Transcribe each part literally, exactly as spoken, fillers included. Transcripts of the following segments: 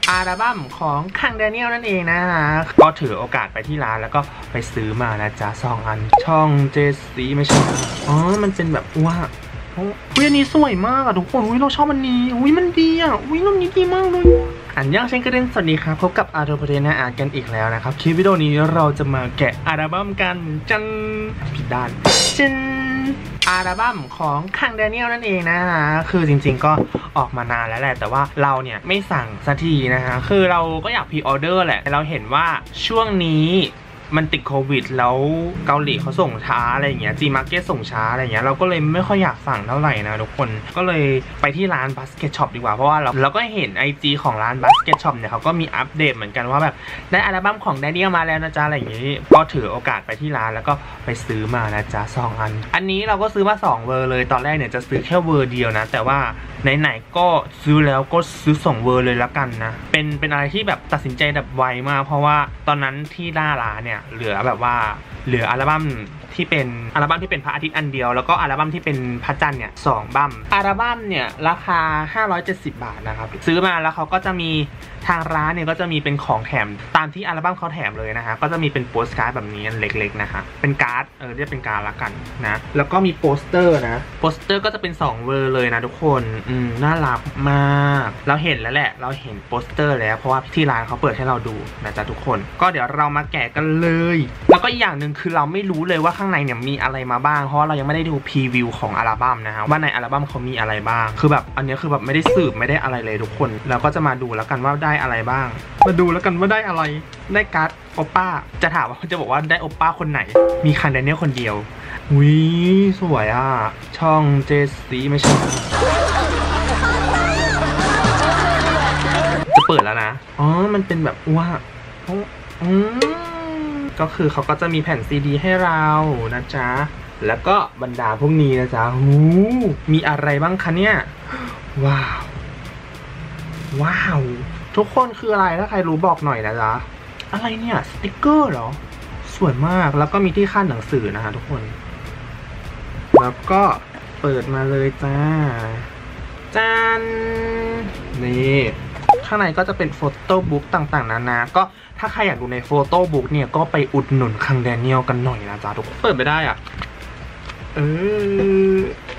อัลบั้มของคังแดเนียลนั่นเองนะฮะก็ถือโอกาสไปที่ร้านแล้วก็ไปซื้อมานะจ๊ะสองอันช่องเจสีไม่ใช่อ๋อมันเป็นแบบว่าอุ้ยอันนี้สวยมากอะทุกคนอุ้ยเราชอบอันนี้อุ้ยมันดีอะอุ้ยรูปนี้ดีมากเลยอันยังเช่นกันสวัสดีครับพบกับอาร์โตเพเดนะอาร์กันอีกแล้วนะครับคลิปวิดีโอนี้เราจะมาแกะอัลบั้มกันจันผิดด้านจันอัลบั้มของคังแดเนียลนั่นเองนะฮะคือจริงๆก็ออกมานานแล้วแหละแต่ว่าเราเนี่ยไม่สั่งสักทีนะฮะคือเราก็อยากพรีออเดอร์แหละเราเห็นว่าช่วงนี้มันติดโควิดแล้วเกาหลีเขาส่งช้าอะไรอย่างเงี้ยจีมาร์เก็ตส่งช้าอะไรอย่างเงี้ยเราก็เลยไม่ค่อยอยากสั่งเท่าไหร่นะทุกคนก็เลยไปที่ร้านบาสเกตช็อปดีกว่าเพราะว่าเราเราก็เห็น ไอ จี ของร้านบาสเกตช็อปเนี่ยเขาก็มีอัปเดตเหมือนกันว่าแบบได้อัลบั้มของแดเนียลมาแล้วนะจ๊ะอะไรอย่างงี้ก็ถือโอกาสไปที่ร้านแล้วก็ไปซื้อมานะจ๊ะสองอันอันนี้เราก็ซื้อมาสองเวอร์เลยตอนแรกเนี่ยจะซื้อแค่เวอร์เดียวนะแต่ว่าไหนๆก็ซื้อแล้วก็ซื้อสองเวอร์เลยแล้วกันนะเป็นเป็นอะไรที่แบบตัดสินใจแบบไวมากเพราะว่าตอนนั้นที่หน้าร้านเนี่ยเหลือแบบว่าเหลืออัลบั้มที่เป็นอัลบั้มที่เป็นพระอาทิตย์อันเดียวแล้วก็อัลบั้มที่เป็นพระจันทร์เนี่ยสองบั้มอัลบั้มเนี่ยราคาห้าร้อยเจ็ดสิบบาทนะครับซื้อมาแล้วเขาก็จะมีทางร้านเนี่ยก็จะมีเป็นของแถมตามที่อัลบั้มเขาแถมเลยนะฮะก็จะมีเป็นโปสการ์ดแบบนี้เล็กๆนะฮะเป็นการ์ดเออเรียกเป็นการ์ดละกันนะแล้วก็มีโปสเตอร์นะโปสเตอร์ก็จะเป็นสองเวอร์เลยนะทุกคนอืมน่ารักมากเราเห็นแล้วแหละเราเห็นโปสเตอร์แล้วเพราะว่าที่ร้านเขาเปิดให้เราดูนะจ๊ะทุกคนก็เดี๋ยวเรามาแกะกันเลยแล้วก็อีกอย่างหนึ่งคือเราไม่รู้เลยว่าข้างในเนี่ยมีอะไรมาบ้างเพราะเรายังไม่ได้ดูพรีวิวของอัลบั้มนะฮะว่าในอัลบั้มเขามีอะไรบ้างคือแบบอันนี้คือแบบไม่ได้สืบไม่ได้อะไรเลยทุกคนเราก็จะมาดูแล้วกันว่าได้อะไรบ้างมาดูแล้วกันว่าได้อะไรได้การ์ดโอป้าจะถามว่าจะบอกว่าได้โอป้าคนไหนมีคังแดเนียลคนเดียววิสวยอ่ะช่องเจสีไม่ใช่จะเปิดแล้วนะอ๋อมันเป็นแบบว่าอืมก็คือเขาก็จะมีแผ่นซีดีให้เรานะจ๊ะแล้วก็บรรดาพวกนี้นะจ๊ะหูมีอะไรบ้างคะเนี่ยว้าวว้าวทุกคนคืออะไรถ้าใครรู้บอกหน่อยนะจ๊ะอะไรเนี่ยสติกเกอร์เหรอสวยมากแล้วก็มีที่ขั้นหนังสือนะฮะทุกคนแล้วก็เปิดมาเลยจ้าจานนี่ข้างในก็จะเป็นโฟโต้บุ๊กต่างๆนานาก็ถ้าใครอยากดูในโฟโต้บุ๊กเนี่ยก็ไปอุดหนุนคังแดเนียลกันหน่อยนะจ๊ะทุกคนเปิดไม่ได้อ่ะเออ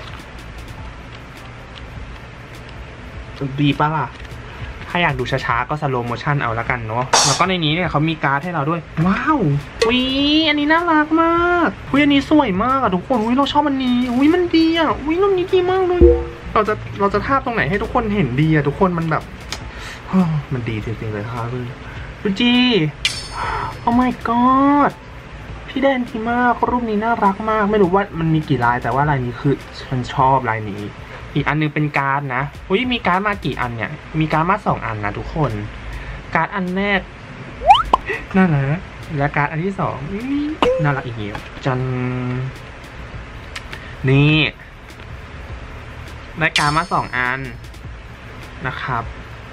ดีปะล่ะถ้าอยากดูช้าๆก็สโลโมชั่นเอาละกันเนาะแล้วก็ในนี้เนี่ยเขามีการ์ดให้เราด้วยว้าววิอันนี้น่ารักมากวิอันนี้สวยมากอะทุกคนวิเราชอบอันนี้วิมันดีอะวิรูปนี้ดีมากเลยเราจะเราจะทาบตรงไหนให้ทุกคนเห็นดีอะทุกคนมันแบบมันดีจริงๆเลยค่ะเลยดูจีโอ้ my god พี่แดนดีมากรูปนี้น่ารักมากไม่รู้ว่ามันมีกี่ลายแต่ว่าลายนี้คือฉันชอบลายนี้อีกอันนึงเป็นการ์ดนะอุ้ยมีการ์ดมากี่อันเนี่ยมีการ์ดมาสองอันนะทุกคนการ์ดอันแรกน่ารักและการ์ดอันที่สองน่ารักอีกแล้วจันนี่ได้การ์ดมาสองอันนะครับ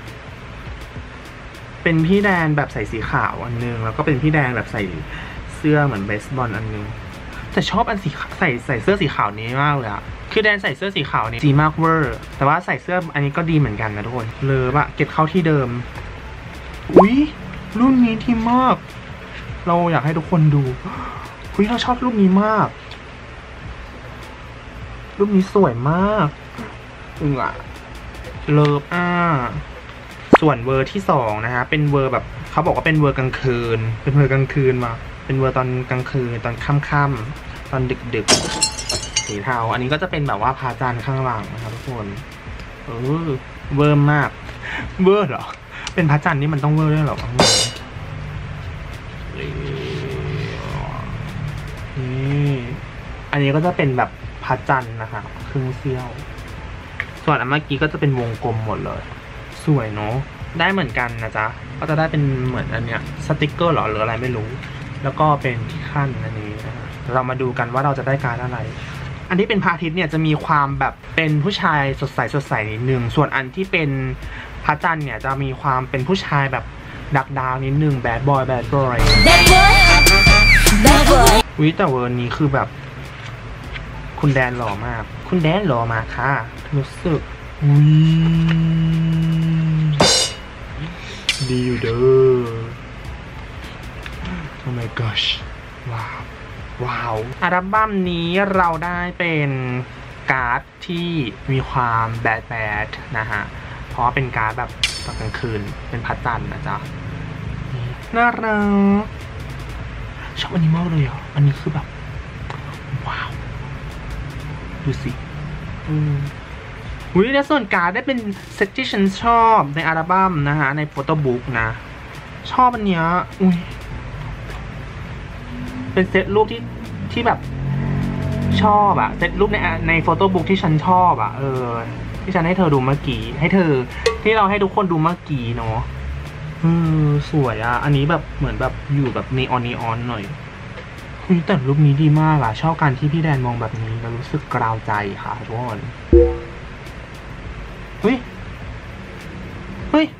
เป็นพี่แดนแบบใส่สีขาวอันนึงแล้วก็เป็นพี่แดนแบบใส่เสื้อเหมือนเบสบอลอันนึงแต่ชอบอันสีใส่ใส่เสื้อสีขาวนี้มากเลยอะคือแดนใส่เสื้อสีขาวนี่ดีมากเวอร์แต่ว่าใส่เสื้ออันนี้ก็ดีเหมือนกันนะทุกคนเลยอะเก็บเข้าที่เดิมอุ้ยรุ่นนี้ที่มากเราอยากให้ทุกคนดูอุ้ยเราชอบรูปนี้มากรูปนี้สวยมากอึ้งอะเลิฟอ่ะส่วนเวอร์ที่สองนะฮะเป็นเวอร์แบบเขาบอกว่าเป็นเวอร์กลางคืนเป็นเวอร์กลางคืนมาเป็นเวอร์ตอนกลางคืนตอนค่ำๆตอนดึกๆสีเทาอันนี้ก็จะเป็นแบบว่าพระจันทร์ข้างหลังนะครับทุกคนเออเวอร์มากเวอร์เหรอเป็นพระจันทร์นี่มันต้องเวอร์ด้วยเหรอนี่อันนี้ก็จะเป็นแบบพระจันทร์นะคะครึ่งเสี้ยวส่วนอันเมื่อกี้ก็จะเป็นวงกลมหมดเลยสวยเนาะได้เหมือนกันนะจ๊ะก็จะได้เป็นเหมือนอันเนี้ยสติกเกอร์หรอหรืออะไรไม่รู้แล้วก็เป็นที่ขั้นอันนี้นะเรามาดูกันว่าเราจะได้การอะไรอันที่เป็นพระอาทิตย์เนี่ยจะมีความแบบเป็นผู้ชายสดใสสดใสนิดนึงส่วนอันที่เป็นพระจันทร์เนี่ยจะมีความเป็นผู้ชายแบบดักดาวนิดนึงแบดบอยแบดบอยวิแต่เวอร์นี้คือแบบคุณแดนหล่อมากคุณแดนหล่อมากค่ะรู้สึกวิดีอยู่เด้อ Oh my gosh ว้าวว้าวอัลบั้มนี้เราได้เป็นการ์ดที่มีความแบดแบดนะฮะเพราะเป็นการ์ดแบบตอนกลางคืนเป็นพัดจันนะจ๊ะน่ารักชอบอันนี้มากเลยอ่ะอันนี้คือแบบว้าวดูสิอืมอุ้ยและส่วนการ์ดได้เป็นเซตที่ฉันชอบในอัลบั้มนะฮะในโฟโต้บุ๊กนะชอบอันเนี้ยอุ้ยเป็นเซตรูปที่ที่แบบชอบอะเซตรูปในในโฟโต้บุ๊กที่ฉันชอบอะเออที่ฉันให้เธอดูเมื่อกี้ให้เธอที่เราให้ทุกคนดูเมื่อกี้เนาะเออสวยอะอันนี้แบบเหมือนแบบอยู่แบบนีออนนีออนหน่อยคุณแต่รูปนี้ดีมากอะชอบการที่พี่แดนมองแบบนี้แล้วรู้สึกกราวใจค่ะทุกคนเฮ้ยเฮ้ย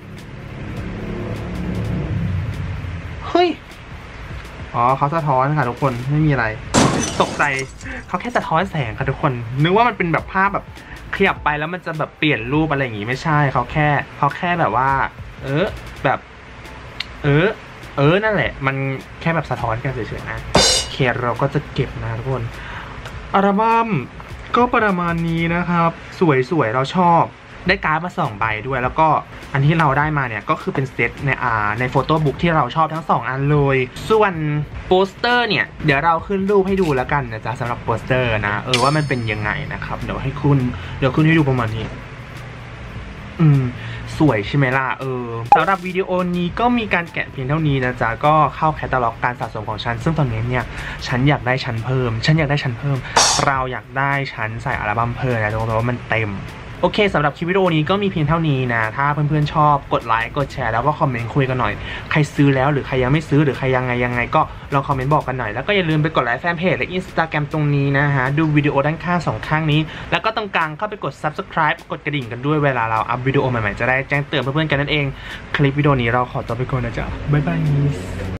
เฮ้ยอ๋อเขาสะท้อนค่ะทุกคนไม่มีอะไรตกใจเขาแค่สะท้อนแสงค่ะทุกคนนึกว่ามันเป็นแบบภาพแบบขยับไปแล้วมันจะแบบเปลี่ยนรูปอะไรอย่างงี้ไม่ใช่เขาแค่เขาแค่แบบว่าเออแบบเออเออนั่นแหละมันแค่แบบสะท้อนกันเฉยๆนะเคเราก็จะเก็บนะทุกคนอัลบั้มก็ประมาณนี้นะครับสวยๆเราชอบได้การ์ดมาสองใบด้วยแล้วก็อันที่เราได้มาเนี่ยก็คือเป็นเซตในอาในโฟโต้บุ๊กที่เราชอบทั้งสองอันเลยส่วนโปสเตอร์เนี่ยเดี๋ยวเราขึ้นรูปให้ดูแล้วกันนะจ๊ะสำหรับโปสเตอร์นะเออว่ามันเป็นยังไงนะครับเดี๋ยวให้คุณเดี๋ยวขึ้นให้ดูประมาณนี้อืมสวยใช่ไหมล่ะเออสำหรับวิดีโอนี้ก็มีการแกะเพียงเท่านี้นะจ๊ะก็เข้าแคตตาล็อกการสะสมของฉันซึ่งตอนนี้เนี่ยฉันอยากได้ชั้นเพิ่มฉันอยากได้ชั้นเพิ่มเราอยากได้ชั้นใส่อัลบั้มเพิ่มนะทุกคนเพราะว่ามันเต็มโอเคสำหรับคลิปวิดีโอนี้ก็มีเพียงเท่านี้นะถ้าเพื่อนๆชอบกดไลค์กดแชร์แล้วก็คอมเมนต์คุยกันหน่อยใครซื้อแล้วหรือใครยังไม่ซื้อหรือใครยังไงยังไงก็ลองคอมเมนต์บอกกันหน่อยแล้วก็อย่าลืมไปกดไลค์แฟนเพจและ Instagram ตรงนี้นะฮะดูวิดีโอด้านข้างสองข้างนี้แล้วก็ตรงกลางเข้าไปกด Subscribe กดกระดิ่งกันด้วยเวลาเราอัพวิดีโอใหม่ๆจะได้แจ้งเตือนเพื่อนๆกันนั่นเองคลิปวิดีโอนี้เราขอตัวไปก่อนนะจ๊ะบ๊ายบาย